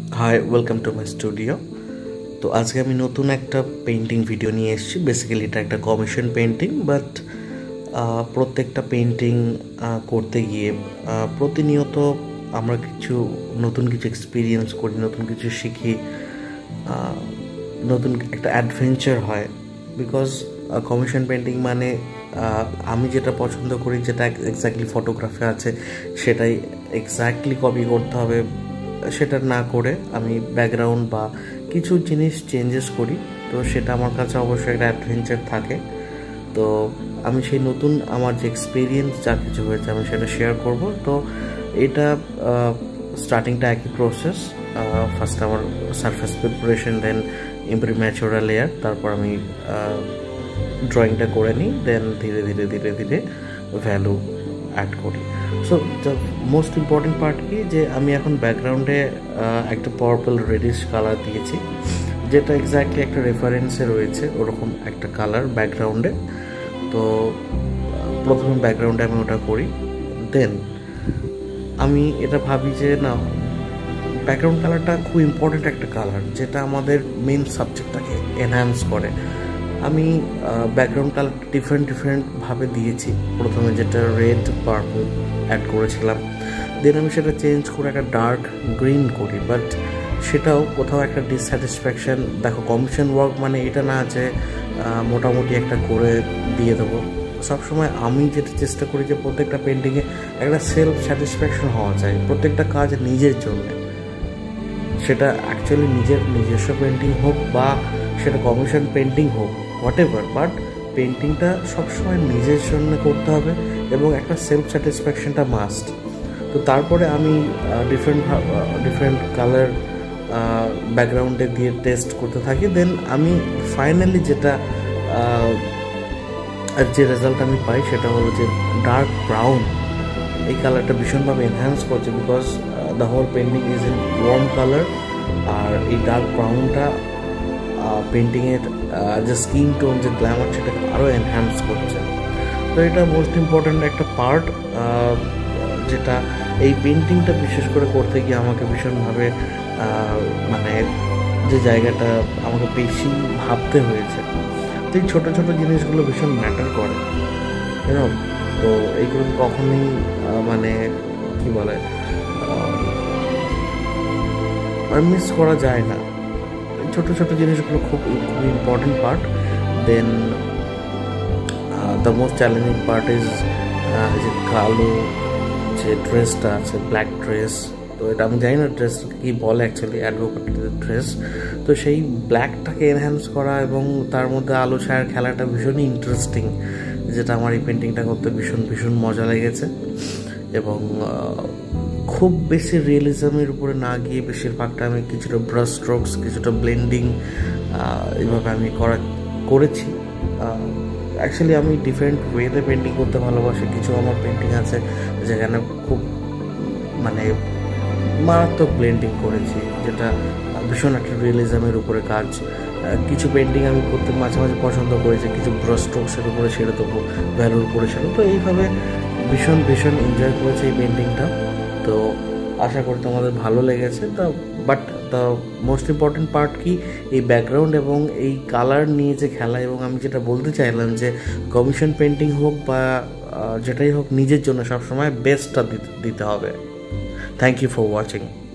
High welcome to my studio. তো আজকে আমি নতুন একটা পেন্টিং ভিডিও নিয়ে এসেছি। বেসিক্যালি এটা একটা কমিশন পেন্টিং, বাট প্রত্যেকটা পেন্টিং করতে গিয়ে প্রতিনিয়ত আমরা নতুন কিছু এক্সপিরিয়েন্স করি, নতুন কিছু শিখি, নতুন একটা অ্যাডভেঞ্চার হয়। বিকজ কমিশন পেন্টিং মানে আমি যেটা পছন্দ করি, যেটা এক্স্যাক্টলি ফটোগ্রাফে আছে সেটাই এক্স্যাক্টলি কপি করতে হবে, সেটা না করে আমি ব্যাকগ্রাউন্ড বা কিছু জিনিস চেঞ্জেস করি। তো সেটা আমার কাছে অবশ্যই একটা অ্যাডভেঞ্চার থাকে। তো আমি সেই নতুন আমার যে এক্সপিরিয়েন্স যা কিছু হয়েছে আমি সেটা শেয়ার করব। তো এটা স্টার্টিংটা একই প্রসেস। ফার্স্ট আমার surface preparation, then imprimatura layer, তারপর আমি ড্রয়িংটা করে নিই, দেন ধীরে ধীরে ধীরে ধীরে ভ্যালু অ্যাড করি। So the most important part কি, যে আমি এখন ব্যাকগ্রাউন্ডে একটা পার্পল রেডিশ কালার দিয়েছি, যেটা এক্স্যাক্টলি একটা রেফারেন্সে রয়েছে ওরকম একটা কালার ব্যাকগ্রাউন্ডে। তো প্রথমে ব্যাকগ্রাউন্ডে আমি ওটা করি, দেন আমি এটা ভাবি যে না, ব্যাকগ্রাউন্ড কালারটা খুব ইম্পর্টেন্ট একটা কালার, যেটা আমাদের মেন সাবজেক্টটাকে এনহ্যান্স করে। আমি ব্যাকগ্রাউন্ড কালার ডিফারেন্টভাবে দিয়েছি। প্রথমে যেটা রেড পার্পল অ্যাড করেছিলাম, দেন আমি সেটা চেঞ্জ করে একটা ডার্ক গ্রিন করি, বাট সেটাও কোথাও একটা ডিসস্যাটিসফ্যাকশান। দেখো, কমিশন ওয়ার্ক মানে এটা না যে মোটামুটি একটা করে দিয়ে দেবো। সবসময় আমি যেটা চেষ্টা করি যে প্রত্যেকটা পেন্টিংয়ে একটা সেলফ স্যাটিসফ্যাকশন হওয়া চাই, প্রত্যেকটা কাজ নিজের জন্য। সেটা অ্যাকচুয়ালি নিজস্ব পেন্টিং হোক বা সেটা কমিশন পেন্টিং হোক, হোয়াট এভার, বাট পেন্টিংটা সবসময় নিজের জন্য করতে হবে এবং একটা সেলফ স্যাটিসফ্যাকশনটা মাস্ট। তো তারপরে আমি ডিফারেন্ট কালার ব্যাকগ্রাউন্ডে দিয়ে টেস্ট করতে থাকি। দেন আমি ফাইনালি যে রেজাল্ট আমি পাই সেটা হলো যে ডার্ক ব্রাউন। এই কালারটা ভীষণভাবে এনহ্যান্স করছে, because the whole painting is in warm colour. আর এই ডার্ক ব্রাউনটা পেন্টিংয়ের যে স্কিন টোন, যে গ্ল্যামার, সেটাকে আরও এনহ্যান্স করছে। তো এটা মোস্ট ইম্পর্ট্যান্ট একটা পার্ট, যেটা এই পেন্টিংটা বিশেষ করে করতে গিয়ে আমাকে ভীষণভাবে মানে যে জায়গাটা আমাকে বেশি ভাবতে হয়েছে। তো এই ছোটো ছোটো জিনিসগুলো ভীষণ ম্যাটার করে, তো এইগুলো কখনোই মানে কি বলে মিস করা যায় না। ছোটো ছোটো জিনিসগুলো খুবই important part. Then the most challenging part is যে কালো যে ড্রেসটা আছে, ব্ল্যাক ড্রেস। তো এটা আমি জানি না ড্রেসটাকে কী বলে, অ্যাকচুয়ালি অ্যাডভোকেটের ড্রেস। তো সেই ব্ল্যাকটাকে এনহ্যান্স করা এবং তার মধ্যে আলো ছায়ার খেলাটা ভীষণই ইন্টারেস্টিং, যেটা আমার এই পেন্টিংটা করতে ভীষণ ভীষণ মজা লেগেছে। এবং খুব বেশি রিয়েলিজমের উপরে না গিয়ে বেশিরভাগটা আমি কিছুটা ব্রাশ স্ট্রোকস, কিছুটা ব্লেন্ডিং, এইভাবে আমি করেছি। অ্যাকচুয়ালি আমি ডিফারেন্ট ওয়েতে পেন্টিং করতে ভালোবাসি। কিছু আমার পেন্টিং আছে যেখানে খুব মানে মারাত্মক ব্লেন্ডিং করেছি, যেটা ভীষণ একটা রিয়েলিজমের উপরে কাজ। কিছু পেন্টিং আমি করতে মাঝে মাঝে পছন্দ করেছি, কিছু ব্রাশ স্ট্রোকসের উপরে ছেড়ে দেবো, ভ্যালুর উপরে ছেড়ে। তো এইভাবে ভীষণ ভীষণ এনজয় করেছি এই পেন্টিংটা। তো আশা করি তোমাদের ভালো লেগেছে। But the most important part কি, এই ব্যাকগ্রাউন্ড এবং এই কালার নিয়ে যে খেলা। এবং আমি যেটা বলতে চাইলাম যে কমিশন পেন্টিং হোক বা যেটাই হোক, নিজের জন্য সবসময় বেস্টটা দিতে হবে। Thank you for watching.